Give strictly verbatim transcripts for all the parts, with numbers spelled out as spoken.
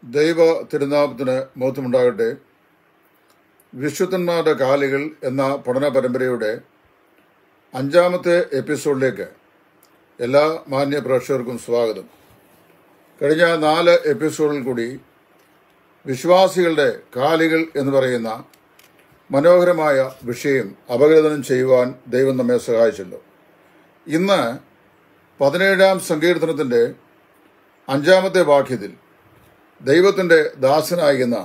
ദൈവ തിരുനാമത്തിന് മഹത്വമുണ്ടാകട്ടെ. വിശുദ്ധന്മാരുടെ കാലുകൾ എന്ന പഠന പരമ്പരയുടെ അഞ്ചാമത്തെ എപ്പിസോഡിലേക്ക് എല്ലാ മാന്യ പ്രേക്ഷകർക്കും സ്വാഗതം. കഴിഞ്ഞ നാല് എപ്പിസോഡിൽ കൂടി വിശ്വാസികളുടെ കാലുകൾ എന്ന് പറയുന്ന മനോഹരമായ വിഷയം അപഗ്രഥനം ചെയ്യുവാൻ ദൈവം നമ്മെ സഹായിച്ചല്ലോ. ഇന്ന് പതിനേഴാം സങ്കീർത്തനത്തിൻ്റെ അഞ്ചാമത്തെ വാക്യത്തിൽ ദൈവത്തിൻ്റെ ദാസനായിരുന്ന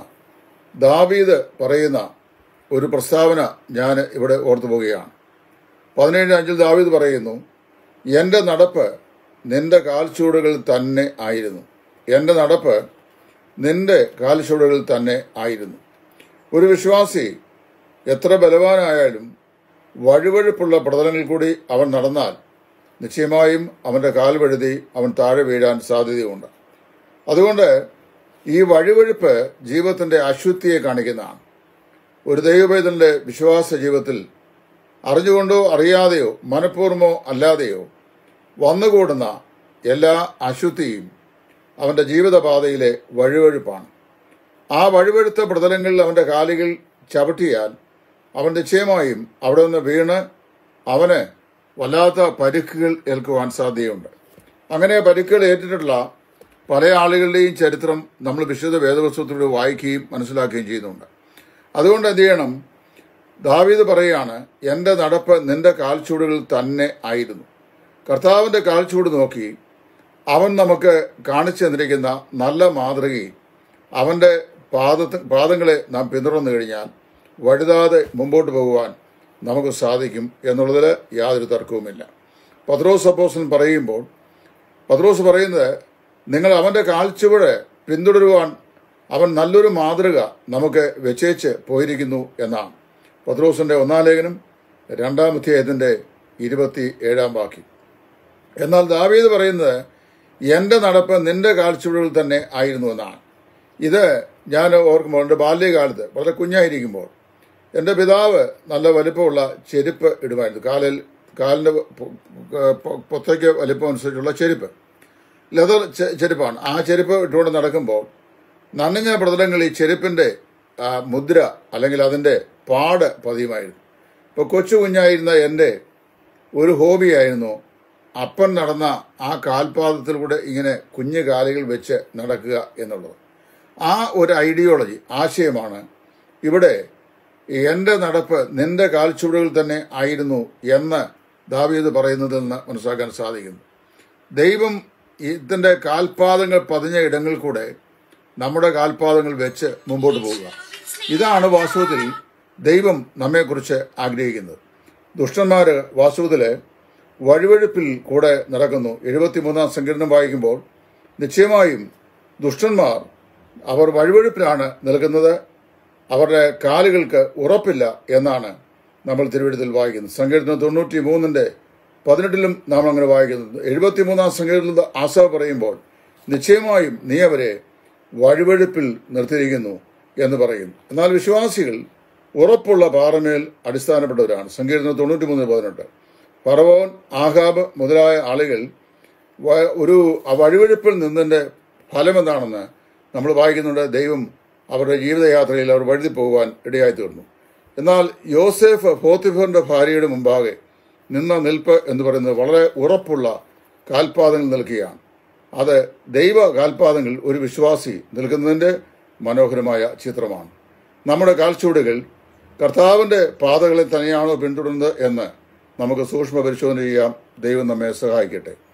ദാവീദ് പറയുന്ന ഒരു പ്രസ്താവന ഞാൻ ഇവിടെ ഓർത്തു പോവുകയാണ്. പതിനേഴ് അഞ്ചിൽ ദാവീദ് പറയുന്നു, എൻ്റെ നടപ്പ് നിന്റെ കാൽച്ചുവടുകളിൽ തന്നെ ആയിരുന്നു. എൻ്റെ നടപ്പ് നിന്റെ കാൽച്ചുവടുകളിൽ തന്നെ ആയിരുന്നു. ഒരു വിശ്വാസി എത്ര ബലവാനായാലും വഴുവഴുപ്പുള്ള പ്രതലങ്ങളിൽ കൂടി അവൻ നടന്നാൽ നിശ്ചയമായും അവൻ്റെ കാൽ വഴുതി അവൻ താഴെ വീഴാൻ സാധ്യതയുണ്ട്. അതുകൊണ്ട് ഈ വഴുവഴുപ്പ് ജീവിതത്തിൻ്റെ അശുദ്ധിയെ കാണിക്കുന്നതാണ്. ഒരു ദൈവപൈതലിൻ്റെ വിശ്വാസ ജീവിതത്തിൽ അറിഞ്ഞുകൊണ്ടോ അറിയാതെയോ മനഃപൂർവ്വമോ അല്ലാതെയോ വന്നുകൂടുന്ന എല്ലാ അശുദ്ധിയും അവൻ്റെ ജീവിതപാതയിലെ വഴുവഴുപ്പാണ്. ആ വഴുവഴുത്ത പ്രതലങ്ങളിൽ അവൻ്റെ കാലുകൾ ചവിട്ടിയാൽ അവൻ നിശ്ചയമായും അവിടെ നിന്ന് വീണ് അവന് വല്ലാത്ത പരിക്കുകൾ ഏൽക്കുവാൻ സാധ്യതയുണ്ട്. അങ്ങനെ പരിക്കുകൾ ഏറ്റിട്ടുള്ള പല ആളുകളുടെയും ചരിത്രം നമ്മൾ വിശുദ്ധ വേദപുസ്തകത്തിലൂടെ വായിക്കുകയും മനസ്സിലാക്കുകയും ചെയ്യുന്നുണ്ട്. അതുകൊണ്ട് എന്ത് ചെയ്യണം? ദാവീദ് പറയുകയാണ്, എൻ്റെ നടപ്പ് നിന്റെ കാൽച്ചുവടുകളിൽ തന്നെ ആയിരുന്നു. കർത്താവിൻ്റെ കാൽച്ചുവട് നോക്കി അവൻ നമുക്ക് കാണിച്ചു തന്നിരിക്കുന്ന നല്ല മാതൃകയിൽ അവൻ്റെ പാദ പാദങ്ങളെ നാം പിന്തുടർന്നു കഴിഞ്ഞാൽ വഴുതാതെ മുമ്പോട്ട് പോകുവാൻ നമുക്ക് സാധിക്കും എന്നുള്ളതിൽ യാതൊരു തർക്കവുമില്ല. പത്രോസ് അപ്പോസ്തലൻ പറയുമ്പോൾ പത്രോസ് പറയുന്നത്, നിങ്ങൾ അവൻ്റെ കാൽച്ചുവട് പിന്തുടരുവാൻ അവൻ നല്ലൊരു മാതൃക നമുക്ക് വെച്ചേച്ച് പോയിരിക്കുന്നു എന്നാണ്. പത്രോസിൻ്റെ ഒന്നാം ലേഖനം രണ്ടാം അധ്യായത്തിൻ്റെ ഇരുപത്തി ഏഴാം വാക്യം. എന്നാൽ ദാവീദ് പറയുന്നത്, എൻ്റെ നടപ്പ് നിന്റെ കാൽച്ചുവടുകളിൽ തന്നെ ആയിരുന്നു എന്നാണ്. ഇത് ഞാൻ ഓർക്കുമ്പോൾ എൻ്റെ ബാല്യകാലത്ത് വളരെ കുഞ്ഞായിരിക്കുമ്പോൾ എൻ്റെ പിതാവ് നല്ല വലിപ്പമുള്ള ചെരുപ്പ് ഇടുമായിരുന്നു. കാലിൽ കാലിൻ്റെ പൊത്തയ്ക്ക് വലിപ്പം അനുസരിച്ചുള്ള ചെരുപ്പ്, ലെതർ ചെരുപ്പാണ്. ആ ചെരുപ്പ് ഇട്ടുകൊണ്ട് നടക്കുമ്പോൾ നനഞ്ഞ പ്രതലങ്ങളിൽ ഈ ചെരുപ്പിൻ്റെ മുദ്ര അല്ലെങ്കിൽ അതിൻ്റെ പാട് പതിയുമായിരുന്നു. ഇപ്പോൾ കൊച്ചു കുഞ്ഞായിരുന്ന എൻ്റെ ഒരു ഹോബിയായിരുന്നു അപ്പൻ നടന്ന ആ കാൽപാദത്തിലൂടെ ഇങ്ങനെ കുഞ്ഞു കാലുകൾ വെച്ച് നടക്കുക എന്നുള്ളത്. ആ ഒരു ഐഡിയോളജി, ആശയമാണ് ഇവിടെ എൻ്റെ നടപ്പ് നിന്റെ കാൽച്ചുവടുകളിൽ തന്നെ ആയിരുന്നു എന്ന് ദാവീദ് പറയുന്നതിൽ നിന്ന് മനസ്സിലാക്കാൻ സാധിക്കുന്നു. ദൈവം ഇതിൻ്റെ കാൽപാദങ്ങൾ പതിഞ്ഞ ഇടങ്ങളിൽ കൂടെ നമ്മുടെ കാൽപാദങ്ങൾ വെച്ച് മുമ്പോട്ട് പോകുക. ഇതാണ് വാസ്തവത്തിൽ ദൈവം നമ്മെക്കുറിച്ച് ആഗ്രഹിക്കുന്നത്. ദുഷ്ടന്മാർ വാസ്തവത്തിൽ വഴുവഴുപ്പിൽ കൂടെ നടക്കുന്നു. എഴുപത്തിമൂന്നാം സങ്കീർത്തനം വായിക്കുമ്പോൾ നിശ്ചയമായും ദുഷ്ടന്മാർ അവർ വഴുവഴുപ്പിലാണ് നിൽക്കുന്നത്, അവരുടെ കാലുകൾക്ക് ഉറപ്പില്ല എന്നാണ് നമ്മൾ തിരുവെഴുത്തിൽ വായിക്കുന്നത്. സങ്കീർത്തനം തൊണ്ണൂറ്റി മൂന്നിൻ്റെ പതിനെട്ടിലും നാം അങ്ങനെ വായിക്കുന്നത്. എഴുപത്തിമൂന്നാം സങ്കീർത്തനത്തിൽ ആസാഫ് പറയുമ്പോൾ നിശ്ചയമായും നീ അവരെ വഴുവഴുപ്പിൽ നിർത്തിയിരിക്കുന്നു എന്ന് പറയുന്നു. എന്നാൽ വിശ്വാസികൾ ഉറപ്പുള്ള പാറമേൽ അടിസ്ഥാനപ്പെട്ടവരാണ്. സങ്കീർത്തനം തൊണ്ണൂറ്റി മൂന്ന് പതിനെട്ട്. ഫറവോൻ, ആഹാബ് മുതലായ ആളുകൾ ഒരു വഴുവഴുപ്പിൽ നിന്നതിൻ്റെ ഫലം എന്താണെന്ന് നമ്മൾ വായിക്കുന്നുണ്ട്. ദൈവം അവരുടെ ജീവിതയാത്രയിൽ അവർ വഴുതി പോകുവാൻ ഇടയായി തീർന്നു. എന്നാൽ യോസേഫ് പോത്തിഫറിന്റെ ഭാര്യയുടെ മുമ്പാകെ നിന്ന നിൽപ്പ് എന്ന് പറയുന്നത് വളരെ ഉറപ്പുള്ള കാൽപാദങ്ങൾ നിൽക്കുകയാണ്. അത് ദൈവ കാൽപാദങ്ങൾ ഒരു വിശ്വാസി നിൽക്കുന്നതിൻ്റെ മനോഹരമായ ചിത്രമാണ്. നമ്മുടെ കാൽച്ചുവടുകൾ കർത്താവിൻ്റെ പാതകളിൽ തന്നെയാണോ പിന്തുടരുന്നത് എന്ന് നമുക്ക് സൂക്ഷ്മ പരിശോധന ചെയ്യാം. ദൈവം നമ്മെ സഹായിക്കട്ടെ.